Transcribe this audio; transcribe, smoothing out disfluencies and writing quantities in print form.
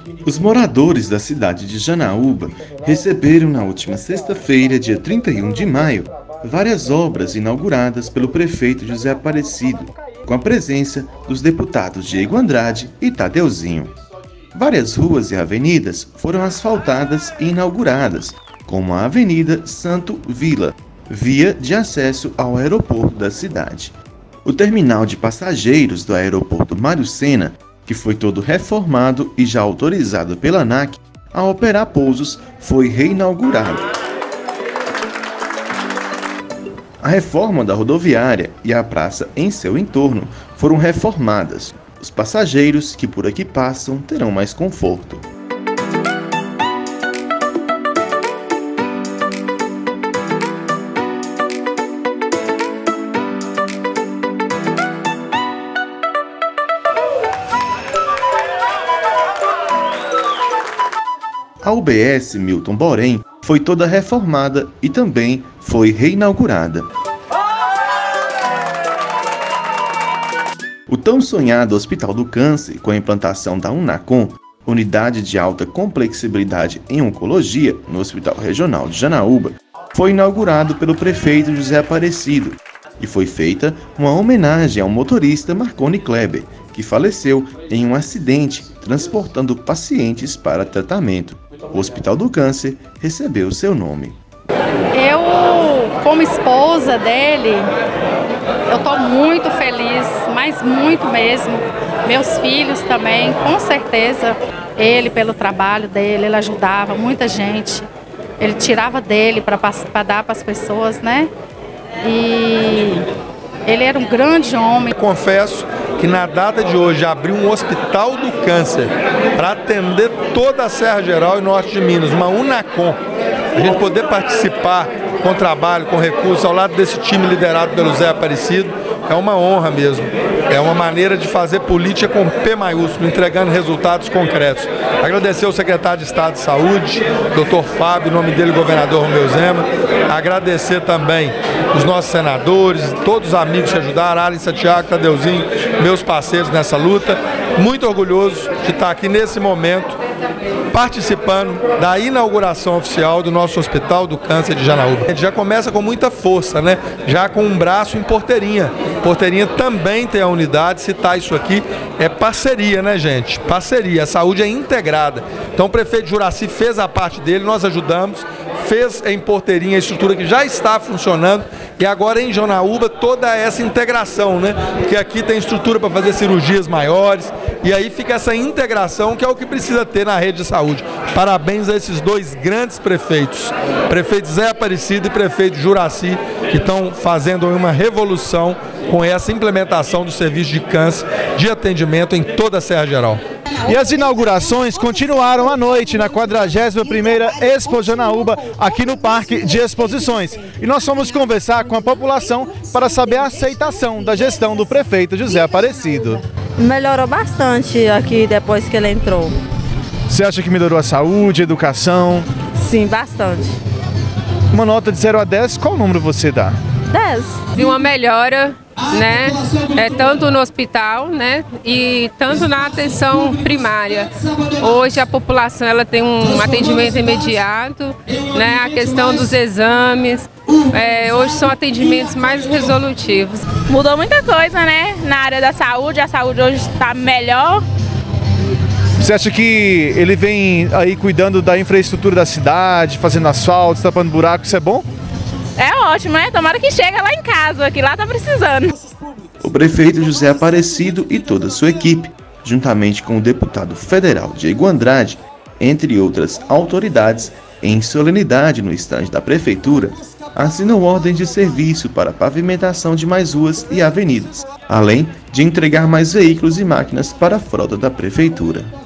Os moradores da cidade de Janaúba receberam na última sexta-feira, dia 31 de maio, várias obras inauguradas pelo prefeito José Aparecido, com a presença dos deputados Diego Andrade e Tadeuzinho. Várias ruas e avenidas foram asfaltadas e inauguradas, como a Avenida Santo Vila, via de acesso ao aeroporto da cidade. O terminal de passageiros do aeroporto Mário Sena, que foi todo reformado e já autorizado pela ANAC a operar pousos, foi reinaugurado. A reforma da rodoviária e a praça em seu entorno foram reformadas. Os passageiros que por aqui passam terão mais conforto. A UBS Milton Borém foi toda reformada e também foi reinaugurada. O tão sonhado Hospital do Câncer, com a implantação da Unacom, Unidade de Alta Complexibilidade em Oncologia, no Hospital Regional de Janaúba, foi inaugurado pelo prefeito José Aparecido e foi feita uma homenagem ao motorista Marconi Kleber, que faleceu em um acidente transportando pacientes para tratamento. O Hospital do Câncer recebeu seu nome. Eu, como esposa dele, eu estou muito feliz, mas muito mesmo. Meus filhos também, com certeza. Ele, pelo trabalho dele, ele ajudava muita gente. Ele tirava dele para dar para as pessoas, né? E ele era um grande homem. Confesso que na data de hoje abriu um Hospital do Câncer para atender toda a Serra Geral e Norte de Minas, uma Unacom. A gente poder participar com trabalho, com recursos, ao lado desse time liderado pelo Zé Aparecido, é uma honra mesmo. É uma maneira de fazer política com P maiúsculo, entregando resultados concretos. Agradecer ao secretário de Estado de Saúde, Dr. Fábio, em nome dele, governador Romeu Zema. Agradecer também os nossos senadores, todos os amigos que ajudaram, Alan Santiago, Tadeuzinho, meus parceiros nessa luta. Muito orgulhoso de estar aqui nesse momento, participando da inauguração oficial do nosso Hospital do Câncer de Janaúba. A gente já começa com muita força, né? Já com um braço em Porteirinha. Porteirinha também tem a unidade, citar isso aqui é parceria, né, gente? Parceria, a saúde é integrada. Então o prefeito Juraci fez a parte dele, nós ajudamos, fez em Porteirinha a estrutura que já está funcionando e agora em Janaúba toda essa integração, né? Porque aqui tem estrutura para fazer cirurgias maiores e aí fica essa integração que é o que precisa ter na rede de saúde. Parabéns a esses dois grandes prefeitos, prefeito Zé Aparecido e prefeito Juraci, que estão fazendo uma revolução com essa implementação do serviço de câncer de atendimento em toda a Serra Geral. E as inaugurações continuaram à noite na 41ª Expo Janaúba, aqui no Parque de Exposições. E nós fomos conversar com a população para saber a aceitação da gestão do prefeito José Aparecido. Melhorou bastante aqui depois que ele entrou. Você acha que melhorou a saúde, a educação? Sim, bastante. Uma nota de 0 a 10, qual número você dá? 10. Vi uma melhora, né? Tanto no hospital, né? E tanto na atenção primária. Hoje a população ela tem um atendimento imediato, né? A questão dos exames. Hoje são atendimentos mais resolutivos. Mudou muita coisa, né? Na área da saúde, a saúde hoje está melhor. Você acha que ele vem aí cuidando da infraestrutura da cidade, fazendo asfalto, tapando buraco, isso é bom? É ótimo, né? Tomara que chegue lá em casa, que lá tá precisando. O prefeito José Aparecido e toda a sua equipe, juntamente com o deputado federal Diego Andrade, entre outras autoridades, em solenidade no estande da prefeitura, assinam ordens de serviço para a pavimentação de mais ruas e avenidas, além de entregar mais veículos e máquinas para a frota da prefeitura.